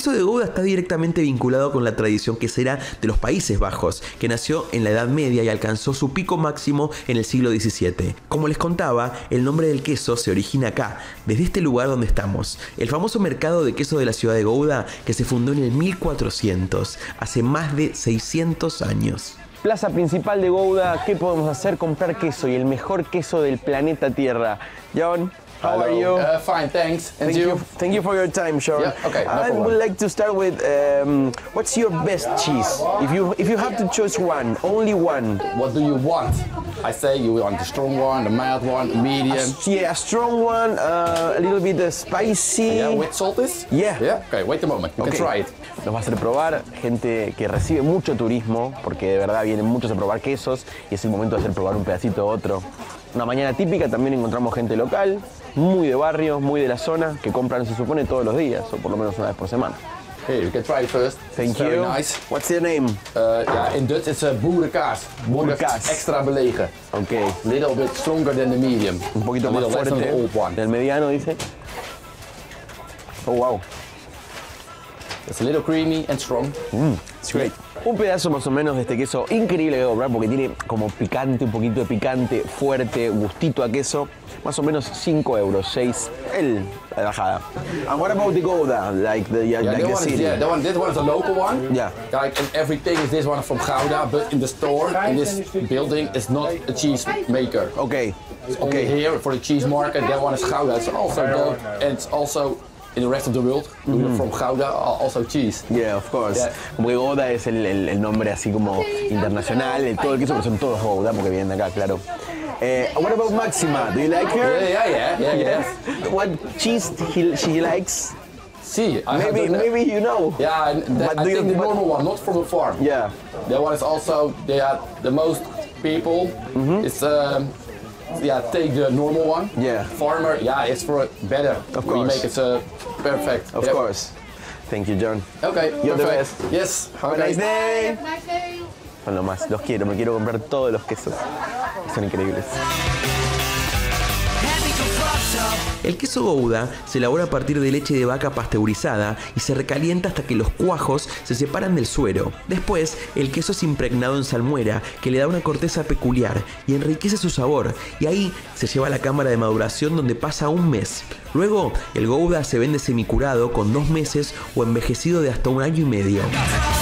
queso de Gouda está directamente vinculado con la tradición quesera de los Países Bajos, que nació en la Edad Media y alcanzó su pico máximo en el siglo XVII. Como les contaba, el nombre del queso se origina acá, desde este lugar donde estamos, el famoso mercado de queso de la ciudad de Gouda, que se fundó en el 1400, hace más de 600 años. Plaza principal de Gouda, ¿qué podemos hacer? Comprar queso y el mejor queso del planeta Tierra. John, how are you? Fine, thanks. And you? Thank you for your time, Sean. Yeah, okay, no I problem. would like to start with what's your best cheese? If you have to choose one, only one. What do you want? I say you want the strong one, the mild one, the medium. Yeah, a strong one, a little bit spicy. Yeah, with salties? Yeah. Yeah. Okay, wait a moment. You can try it. Nos va a hacer probar gente que recibe mucho turismo, porque de verdad vienen muchos a probar quesos y es el momento de hacer probar un pedacito u otro. Una mañana típica también encontramos gente local, muy de barrio, muy de la zona, que compran, se supone, todos los días, o por lo menos una vez por semana. Here, you can try it first. Thank It's you. Very nice. What's your name? Yeah, in Dutch it's a boerenkaas. Boerenkaas. Extra belegen. Okay. Little bit stronger than the medium. Un poquito a más little less than fuerte the old one. del mediano, dice. Oh, wow. It's a little creamy and strong. It's great. Un pedazo más o menos de este queso increíble de comprar porque tiene como picante, un poquito de picante, fuerte, gustito a queso. Más o menos 5 euros, 6, la bajada. And what about the Gouda? Like the city? This one is a local one. Yeah. Like and everything is this one from Gouda, but in the store, in this building, it's not a cheese maker. Okay. It's only here for the cheese market. That one is Gouda. It's also goat, and it's also in the rest of the world, from Gouda, also cheese. Yeah, of course. Yeah. Como que Gouda es el nombre así como internacional de todo el queso, pero son todos Gouda porque vienen de acá, claro. What about Maxima? Do you like her? Yeah. What cheese she likes? See, Maybe you know. Yeah, I think the normal one, not from the farm. Yeah. That one is also, the most people, it's take the normal one. Yeah. Farmer, it's for better. Of We course. make it perfect. Of course. Thank you, John. Okay, You're the perfect. best. Yes. Have a nice day. Nice day. Son lo más, los quiero, me quiero comprar todos los quesos. Son increíbles. El queso Gouda se elabora a partir de leche de vaca pasteurizada y se recalienta hasta que los cuajos se separan del suero. Después, el queso es impregnado en salmuera, que le da una corteza peculiar y enriquece su sabor, y ahí se lleva a la cámara de maduración donde pasa un mes. Luego, el Gouda se vende semicurado con 2 meses o envejecido de hasta 1 año y medio.